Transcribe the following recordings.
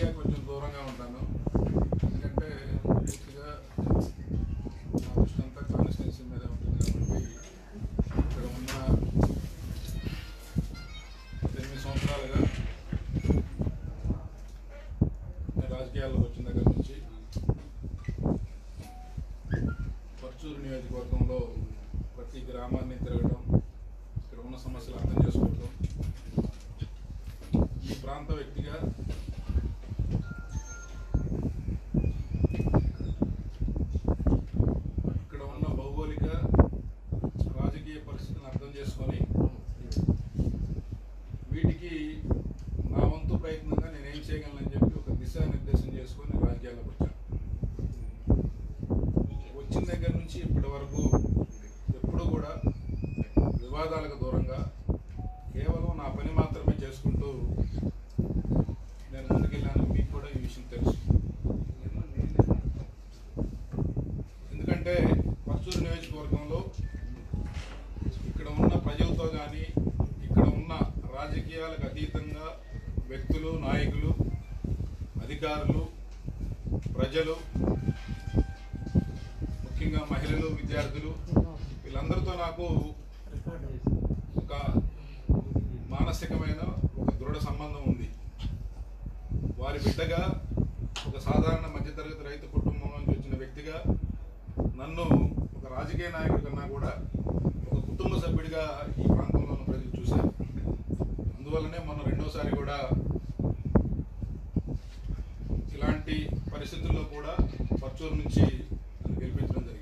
కొంచెం దూరంగా ఉంటాను. ఎందుకంటే పూర్తిగా నా దృష్టి అంతా కాన్స్టిట్యున్సీ మీద ఉంటుంది కాబట్టి ఇక్కడ ఉన్న 8 సంవత్సరాలుగా నేను రాజకీయాల్లోకి వచ్చిన దగ్గర నుంచి పర్చూరు నియోజకవర్గంలో ప్రతి గ్రామాన్ని తిరగడం, ఇక్కడ ఉన్న సమస్యలు అర్థం చేసుకోవడం, ఈ ప్రాంత వ్యక్తిగా ఇక్కడ ఉన్న భౌగోళిక రాజకీయ పరిస్థితులను అర్థం చేసుకొని వీటికి నా వంతు ప్రయత్నంగా నేనేం చేయగలనని చెప్పి ఒక దిశానిర్దేశం చేసుకొని రాజకీయాల్లోకి వచ్చాను. వచ్చిన దగ్గర నుంచి ఇప్పటి వరకు ఎప్పుడు కూడా వివాదాలకు దూరంగా కేవలం నా పని మాత్రమే చేసుకుంటూ నేను ముందుకెళ్ళాను. మీకు కూడా ఈ విషయం తెలుసు. ఎందుకంటే పర్చూరు నియోజకవర్గంలో ఇక్కడ ఉన్న ప్రజలతో కానీ, ఇక్కడ ఉన్న రాజకీయాలకు అతీతంగా వ్యక్తులు, నాయకులు, అధికారులు, ప్రజలు, ముఖ్యంగా మహిళలు, విద్యార్థులు, వీళ్ళందరితో నాకు ఒక మానసికమైన ఒక దృఢ సంబంధం ఉంది. వారి బిడ్డగా, ఒక సాధారణ మధ్యతరగతి రైతు కుటుంబం నుంచి వచ్చిన వ్యక్తిగా నన్ను ఒక రాజకీయ నాయకుడి కన్నా కూడా ఒక కుటుంబ సభ్యుడిగా ఈ ప్రాంతంలో ఉన్న ప్రజలు చూశారు. అందువల్లనే మొన్న రెండోసారి కూడా ఇలాంటి పరిస్థితుల్లో కూడా పర్చూరు నుంచి నన్ను గెలిపించడం జరిగింది.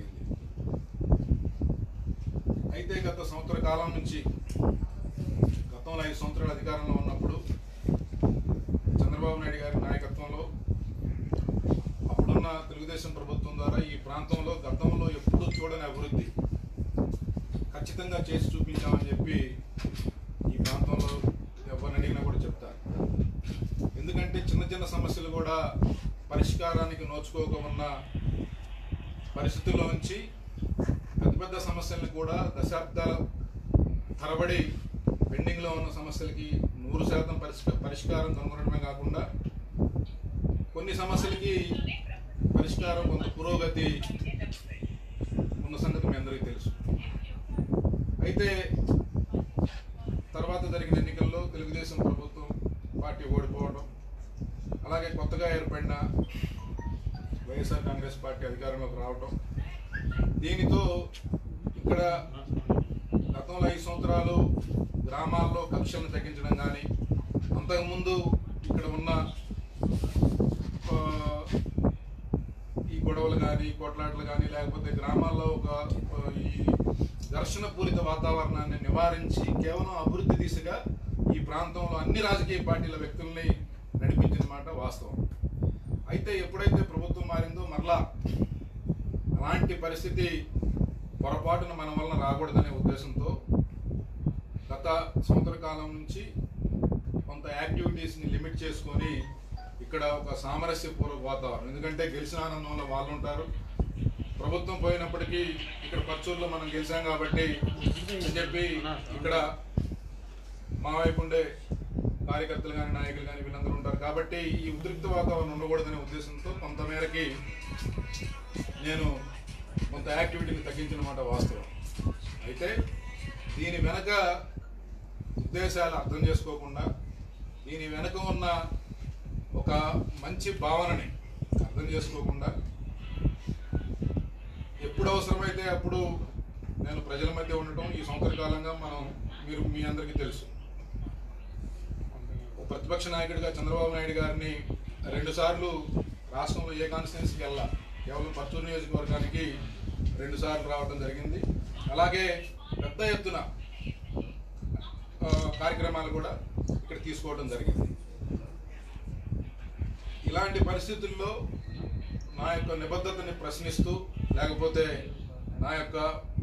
అయితే గత సంవత్సర కాలం నుంచి, గతంలో 5 సంవత్సరాల అధికారంలో ఉన్నప్పుడు చంద్రబాబు నాయుడు గారి నాయకత్వంలో అప్పుడున్న తెలుగుదేశం ప్రభుత్వం ద్వారా ఈ ప్రాంతంలో గతంలో ఎప్పుడూ చూడని అభివృద్ధి ఖచ్చితంగా చేసి చూపించామని చెప్పి ఈ ప్రాంతంలో ఎవరిని అడిగినా కూడా చెప్తారు. ఎందుకంటే చిన్న చిన్న సమస్యలు కూడా పరిష్కారానికి నోచుకోక ఉన్న పరిస్థితుల్లో నుంచి పెద్ద పెద్ద సమస్యలను కూడా దశాబ్దాల తరబడి పెండింగ్లో ఉన్న సమస్యలకి 100% పరిష్కారం కనుగొనడమే కాకుండా కొన్ని సమస్యలకి పరిష్కారం, కొంత పురోగతి ఉన్న సంగతి మీ అందరికీ తెలుసు. అయితే తర్వాత జరిగిన ఎన్నికల్లో తెలుగుదేశం ప్రభుత్వం పార్టీ ఓడిపోవడం, అలాగే కొత్తగా ఏర్పడిన వైఎస్ఆర్ కాంగ్రెస్ పార్టీ అధికారంలోకి రావడం, దీనితో ఇక్కడ గతంలో 5 సంవత్సరాలు గ్రామాల్లో కక్షలను తగ్గించడం కానీ, అంతకుముందు ఇక్కడ ఉన్న ఈ గొడవలు కానీ, కొట్లాటలు కానీ, లేకపోతే గ్రామాల్లో ఒక ఈ ఘర్షణ పూరిత వాతావరణాన్ని నివారించి కేవలం అభివృద్ధి దిశగా ఈ ప్రాంతంలో అన్ని రాజకీయ పార్టీల వ్యక్తుల్ని నడిపించిన మాట వాస్తవం. అయితే ఎప్పుడైతే ప్రభుత్వం మారిందో మరలా అలాంటి పరిస్థితి పొరపాటున మన వలన రాకూడదనే ఉద్దేశంతో గత సంవత్సర కాలం నుంచి కొంత యాక్టివిటీస్ని లిమిట్ చేసుకొని ఇక్కడ ఒక సామరస్యపూర్వక వాతావరణం, ఎందుకంటే గెలిచిన ఆనందంలో వాళ్ళు ఉంటారు. ప్రభుత్వం పోయినప్పటికీ ఇక్కడ పర్చూరులో మనం గెలిచాం కాబట్టి అని చెప్పి ఇక్కడ మా వైపు ఉండే కార్యకర్తలు కానీ, నాయకులు కానీ వీళ్ళందరూ ఉంటారు. కాబట్టి ఈ ఉద్రిక్త వాతావరణం ఉండకూడదనే ఉద్దేశంతో కొంతమేరకి నేను కొంత యాక్టివిటీని తగ్గించిన మాట వాస్తవం. అయితే దీని వెనక ఉద్దేశాలు అర్థం చేసుకోకుండా, దీని వెనక ఉన్న ఒక మంచి భావనని అర్థం చేసుకోకుండా, ఎప్పుడు అవసరమైతే అప్పుడు నేను ప్రజల మధ్య ఉండటం ఈ సంవత్సర కాలంగా మీ అందరికీ తెలుసు. ప్రతిపక్ష నాయకుడిగా చంద్రబాబు నాయుడు గారిని 2 సార్లు రాష్ట్రంలో ఏ కాన్స్టిట్యున్సీకి వెళ్ళా, కేవలం పర్చూరు నియోజకవర్గానికి 2 సార్లు రావడం జరిగింది. అలాగే పెద్ద ఎత్తున కార్యక్రమాలు కూడా ఇక్కడ తీసుకోవడం జరిగింది. ఇలాంటి పరిస్థితుల్లో నా యొక్క నిబద్ధతని ప్రశ్నిస్తూ, లేకపోతే నా యొక్క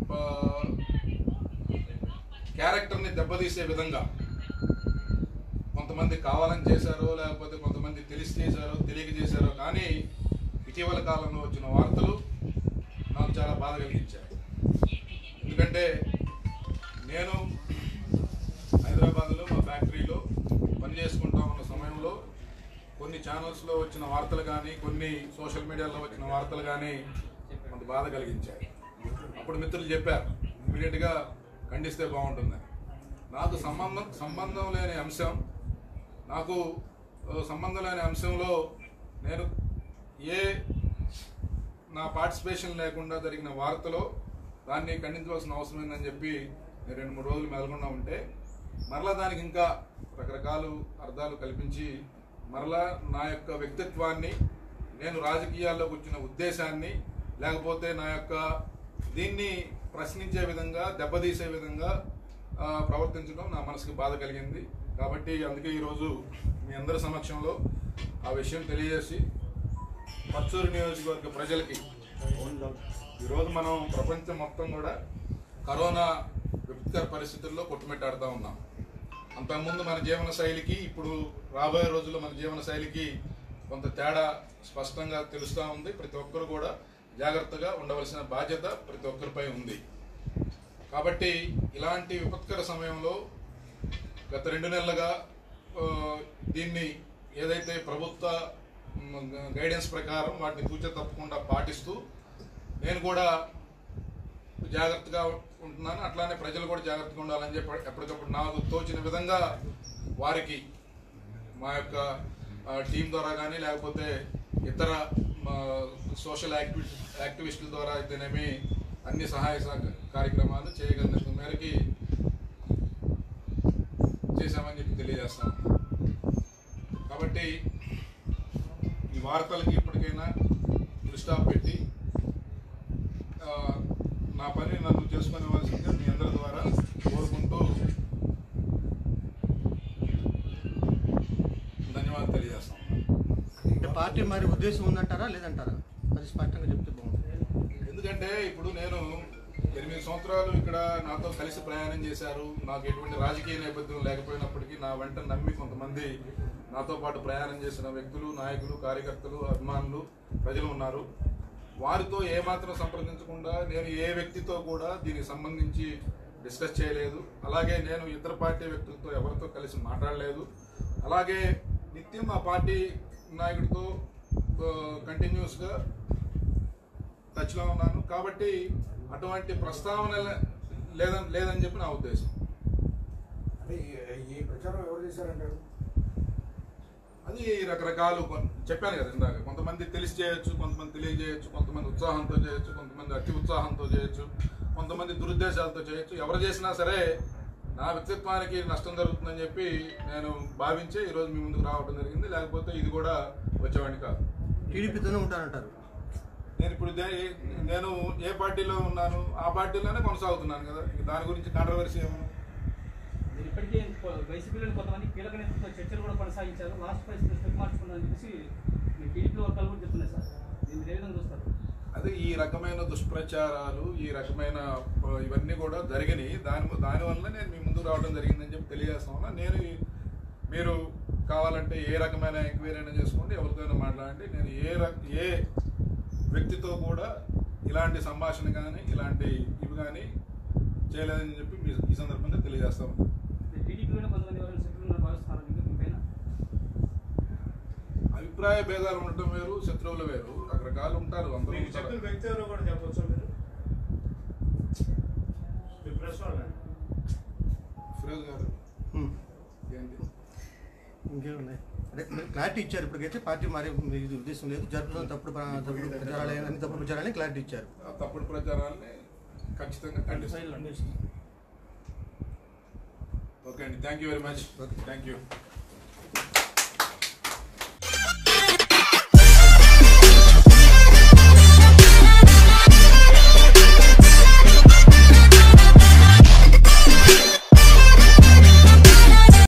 క్యారెక్టర్ని దెబ్బతీసే విధంగా కొంతమంది కావాలని చేశారో, లేకపోతే కొంతమంది తెలిసి చేశారో, తెలియక చేశారో, కానీ ఇటీవల కాలంలో వచ్చిన వార్తలు నాకు చాలా బాధ కలిగించాయి. ఎందుకంటే నేను హైదరాబాద్లో మా ఫ్యాక్టరీలో పని చేసుకుంటా ఉన్న సమయంలో కొన్ని ఛానల్స్లో వచ్చిన వార్తలు కానీ కొన్ని సోషల్ మీడియాలో వచ్చిన వార్తలు కానీ కొంత బాధ కలిగించాయి. అప్పుడు మిత్రులు చెప్పారు ఇమీడియట్గా ఖండిస్తే బాగుంటుందని. నాకు సంబంధం లేని అంశం, నాకు సంబంధం లేని అంశంలో నేను నా పార్టిసిపేషన్ లేకుండా జరిగిన వార్తలో దాన్ని ఖండించవలసిన అవసరం ఏందని చెప్పి నేను 2-3 రోజులు మెలకుండా ఉంటే మరలా దానికి ఇంకా రకరకాల అర్థాలు కల్పించి మరలా నా యొక్క వ్యక్తిత్వాన్ని, నేను రాజకీయాల్లోకి వచ్చిన ఉద్దేశాన్ని, లేకపోతే నా యొక్క దీన్ని ప్రశ్నించే విధంగా, దెబ్బతీసే విధంగా ప్రవర్తించడం నా మనసుకి బాధ కలిగింది. కాబట్టి అందుకే ఈరోజు మీ అందరి సమక్షంలో ఆ విషయం తెలియజేసి పర్చూరు నియోజకవర్గ ప్రజలకి, ఈరోజు మనం ప్రపంచం మొత్తం కూడా కరోనా విపత్కర పరిస్థితుల్లో కొట్టుమిట్టాడుతూ ఉన్నాం. అంతకుముందు మన జీవన శైలికి, ఇప్పుడు రాబోయే రోజుల్లో మన జీవన శైలికి కొంత తేడా స్పష్టంగా తెలుస్తూ ఉంది. ప్రతి ఒక్కరు కూడా జాగ్రత్తగా ఉండవలసిన బాధ్యత ప్రతి ఒక్కరిపై ఉంది. కాబట్టి ఇలాంటి విపత్కర సమయంలో గత 2 నెలలుగా దీన్ని ఏదైతే ప్రభుత్వ గైడెన్స్ ప్రకారం వాటిని తూచ తప్పకుండా పాటిస్తూ నేను కూడా జాగ్రత్తగా ఉంటున్నాను. అట్లానే ప్రజలు కూడా జాగ్రత్తగా ఉండాలని చెప్పి ఎప్పటికప్పుడు నాకు తోచిన విధంగా వారికి మా యొక్క టీం ద్వారా కానీ, లేకపోతే ఇతర సోషల్ యాక్టివిస్టుల ద్వారా అయితేనేమి అన్ని సహాయ కార్యక్రమాలు చేయగలిగిన మేరకి చేశామని చెప్పి తెలియజేస్తాం. కాబట్టి ఈ వార్తలకి ఇప్పటికైనా దృష్టి పెట్టి నా పని నన్ను చేసుకునేవలసిందిగా మీ అందరి ద్వారా కోరుకుంటూ ధన్యవాదాలు తెలియజేస్తాం. పార్టీ మరి ఉద్దేశం ఉందంటారా లేదంటారా? అది స్పష్టంగా చెప్తే బాగుంటుంది. ఎందుకంటే ఇప్పుడు నేను 8 సంవత్సరాలు ఇక్కడ నాతో కలిసి ప్రయాణం చేశారు. నాకు ఎటువంటి రాజకీయ నేపథ్యం లేకపోయినప్పటికీ నా వెంట నమ్మి కొంతమంది నాతో పాటు ప్రయాణం చేసిన వ్యక్తులు, నాయకులు, కార్యకర్తలు, అభిమానులు, ప్రజలు ఉన్నారు. వారితో ఏమాత్రం సంప్రదించకుండా నేను ఏ వ్యక్తితో కూడా దీనికి సంబంధించి డిస్కస్ చేయలేదు. అలాగే నేను ఇతర పార్టీ వ్యక్తులతో ఎవరితో కలిసి మాట్లాడలేదు. అలాగే నిత్యం ఆ పార్టీ నాయకుడితో కంటిన్యూస్గా టచ్లో ఉన్నాను. కాబట్టి అటువంటి ప్రస్తావన లేదని చెప్పి నా ఉద్దేశం. అంటే ఈ ప్రచారం ఎవరు చేశారంటారు? అది రకరకాలు చెప్పాను కదా ఇందాక. కొంతమంది తెలిసి చేయొచ్చు, కొంతమంది తెలియజేయచ్చు, కొంతమంది ఉత్సాహంతో చేయొచ్చు, కొంతమంది అతి ఉత్సాహంతో చేయొచ్చు, కొంతమంది దురుద్దేశాలతో చేయొచ్చు. ఎవరు చేసినా సరే నా వ్యక్తిత్వానికి నష్టం జరుగుతుందని చెప్పి నేను భావించే ఈరోజు మీ ముందుకు రావడం జరిగింది. లేకపోతే ఇది కూడా వచ్చేవాడిని కాదు. టీడీపీతోనే ఉంటానంటారు. నేను ఇప్పుడు నేను ఏ పార్టీలో ఉన్నాను ఆ పార్టీలోనే కొనసాగుతున్నాను కదా. దాని గురించి కాంట్రవర్సీ ఏమన్నా? మీరు ఇప్పటికే వైసీపీలో కొంతమంది కీలక నేతలతో చర్చలు కూడా కొనసాగించారు. లాస్ట్ ప్రైస్ స్టెప్ మార్చుకున్నారని చెప్పేసి మీ టీడీపీ వర్గాలు కూడా చెప్తున్నాయి సార్. దీన్ని ఏ విధంగా చూస్తారు? అదే ఈ రకమైన దుష్ప్రచారాలు, ఈ రకమైన ఇవన్నీ కూడా జరిగినాయి. దానివల్ల నేను మీ ముందుకు రావడం జరిగిందని చెప్పి తెలియజేస్తాను. నేను మీరు కావాలంటే ఏ రకమైన ఎంక్వైరీ అయినా చేసుకోండి, ఎవరితోనైనా మాట్లాడండి. నేను ఏ వ్యక్తితో కూడా ఇలాంటి సంభాషణ కానీ ఇలాంటి ఇవి కానీ చేయలేదని చెప్పి ఈ సందర్భంగా తెలియజేస్తాము. టీడీపీలో కొంతమంది ఎవరైనా శత్రువులను భావిస్తున్నారు మీపైన? అభిప్రాయ భేదాలు ఉండటం వేరు, శత్రువులు వేరు, రకరకాలు ఉంటారు. అందరూ ఫిరోజ్ గారు ఏంటి ఇంకేమున్నాయి? అదే క్లారిటీ ఇచ్చారు. ఇప్పటికైతే పార్టీ మరి ఇది ఉద్దేశం లేదు, జరుపుతున్న తప్పుడు ప్రచారాలని క్లారిటీ ఇచ్చారు. తప్పుడు ప్రచారాలని ఖచ్చితంగా ఖండిస్తాను. ఓకే అండి, thank you very much. Thank you.